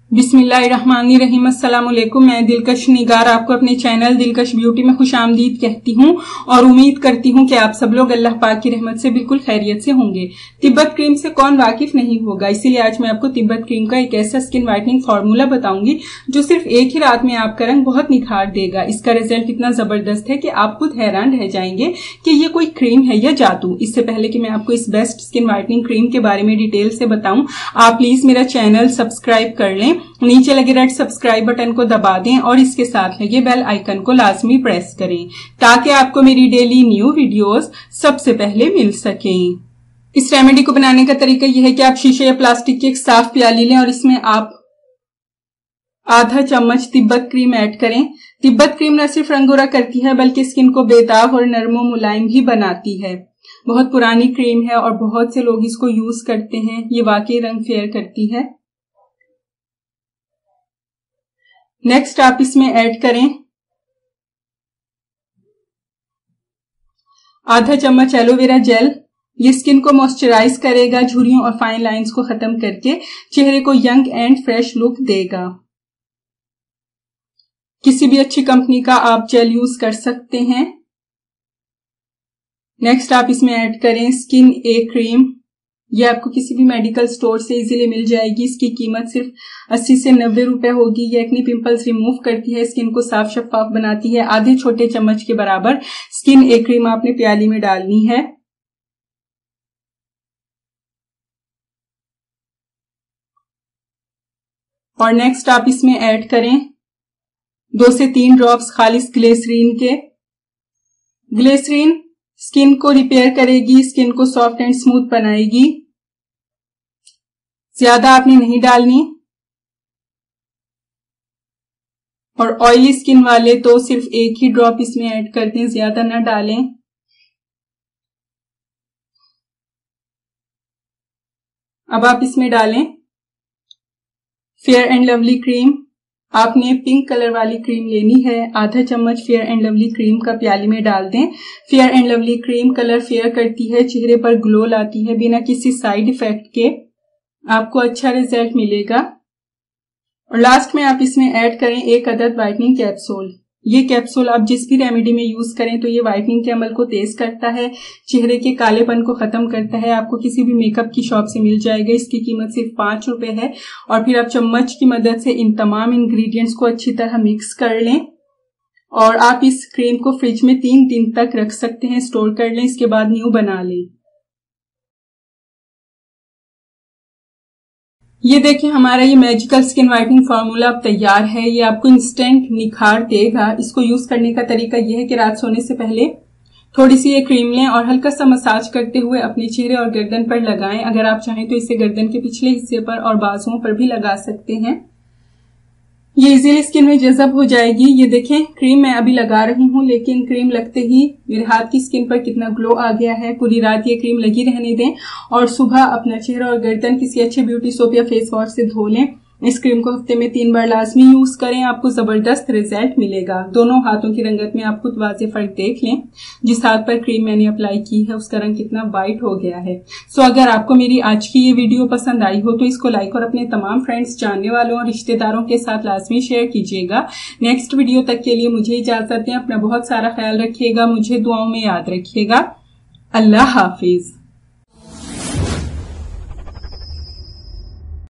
बिस्मिल्लाहिर्रहमानिर्रहीम। अस्सलाम वालेकुम। मैं दिलकश निगार आपको अपने चैनल दिलकश ब्यूटी में खुशामदीद कहती हूँ और उम्मीद करती हूँ कि आप सब लोग अल्लाह पाक की रहमत से बिल्कुल खैरियत से होंगे। तिब्बत क्रीम से कौन वाकिफ नहीं होगा, इसीलिए आज मैं आपको तिब्बत क्रीम का एक ऐसा स्किन व्हाइटनिंग फॉर्मूला बताऊंगी जो सिर्फ एक ही रात में आपका रंग बहुत निखार देगा। इसका रिजल्ट इतना जबरदस्त है कि आप खुद हैरान रह जाएंगे कि ये कोई क्रीम है या जादू। इससे पहले कि मैं आपको इस बेस्ट स्किन व्हाइटनिंग क्रीम के बारे में डिटेल से बताऊं, आप प्लीज मेरा चैनल सब्सक्राइब कर लें, नीचे लगे रेड सब्सक्राइब बटन को दबा दें और इसके साथ लगे बेल आइकन को लाजमी प्रेस करें ताकि आपको मेरी डेली न्यू वीडियोस सबसे पहले मिल सकें। इस रेमेडी को बनाने का तरीका यह है कि आप शीशे या प्लास्टिक की एक साफ प्याली लें और इसमें आप आधा चम्मच तिब्बत क्रीम ऐड करें। तिब्बत क्रीम न सिर्फ रंगोरा करती है बल्कि स्किन को बेदाग और नरम मुलायम भी बनाती है। बहुत पुरानी क्रीम है और बहुत से लोग इसको यूज करते हैं। ये वाकई रंग फेयर करती है। नेक्स्ट आप इसमें ऐड करें आधा चम्मच एलोवेरा जेल। ये स्किन को मॉइस्चराइज करेगा, झुर्रियों और फाइन लाइंस को खत्म करके चेहरे को यंग एंड फ्रेश लुक देगा। किसी भी अच्छी कंपनी का आप जेल यूज कर सकते हैं। नेक्स्ट आप इसमें ऐड करें स्किन ए क्रीम। ये आपको किसी भी मेडिकल स्टोर से इजीली मिल जाएगी। इसकी कीमत सिर्फ 80 से 90 रुपए होगी। ये एक्ने पिंपल्स रिमूव करती है, स्किन को साफ शफाफ बनाती है। आधे छोटे चम्मच के बराबर स्किन ए क्रीम आपने प्याली में डालनी है। और नेक्स्ट आप इसमें ऐड करें 2 से 3 ड्रॉप्स खालिस ग्लिसरीन के। ग्लिसरीन स्किन को रिपेयर करेगी, स्किन को सॉफ्ट एंड स्मूथ बनाएगी। ज्यादा आपने नहीं डालनी और ऑयली स्किन वाले तो सिर्फ एक ही ड्रॉप इसमें ऐड कर दें, ज्यादा ना डालें। अब आप इसमें डालें फेयर एंड लवली क्रीम। आपने पिंक कलर वाली क्रीम लेनी है। आधा चम्मच फेयर एंड लवली क्रीम का प्याली में डाल दें। Fair and Lovely cream colour fair करती है, चेहरे पर ग्लो लाती है, बिना किसी साइड इफेक्ट के आपको अच्छा रिजल्ट मिलेगा। और लास्ट में आप इसमें ऐड करें 1 अदद व्हाइटनिंग कैप्सूल। ये कैप्सूल आप जिस भी रेमेडी में यूज करें तो ये व्हाइटनिंग के अमल को तेज करता है, चेहरे के कालेपन को खत्म करता है। आपको किसी भी मेकअप की शॉप से मिल जाएगा। इसकी कीमत सिर्फ 5 रुपए है। और फिर आप चम्मच की मदद से इन तमाम इंग्रेडिएंट्स को अच्छी तरह मिक्स कर लें और आप इस क्रीम को फ्रिज में 3 दिन तक रख सकते हैं, स्टोर कर लें। इसके बाद न्यू बना लें। ये देखिए हमारा ये मैजिकल स्किन व्हाइटनिंग फॉर्मूला अब तैयार है। ये आपको इंस्टेंट निखार देगा। इसको यूज करने का तरीका ये है कि रात सोने से पहले थोड़ी सी ये क्रीम लें और हल्का सा मसाज करते हुए अपने चेहरे और गर्दन पर लगाएं। अगर आप चाहें तो इसे गर्दन के पिछले हिस्से पर और बाजुओं पर भी लगा सकते हैं। ये इजीली स्किन में जज़ब हो जाएगी। ये देखें क्रीम मैं अभी लगा रही हूँ, लेकिन क्रीम लगते ही मेरे हाथ की स्किन पर कितना ग्लो आ गया है। पूरी रात ये क्रीम लगी रहने दें और सुबह अपना चेहरा और गर्दन किसी अच्छे ब्यूटी सोप या फेस वॉश से धो लें। इस क्रीम को हफ्ते में 3 बार लाजमी यूज करें, आपको जबरदस्त रिजल्ट मिलेगा। दोनों हाथों की रंगत में आप खुद वाज़े फर्क देख लें। जिस हाथ पर क्रीम मैंने अप्लाई की है उसका रंग कितना वाइट हो गया है। सो अगर आपको मेरी आज की ये वीडियो पसंद आई हो तो इसको लाइक और अपने तमाम फ्रेंड्स, जानने वालों और रिश्तेदारों के साथ लाजमी शेयर कीजिएगा। नेक्स्ट वीडियो तक के लिए मुझे इजाजत दें। अपना बहुत सारा ख्याल रखिएगा, मुझे दुआओं में याद रखिएगा। अल्लाह हाफिज।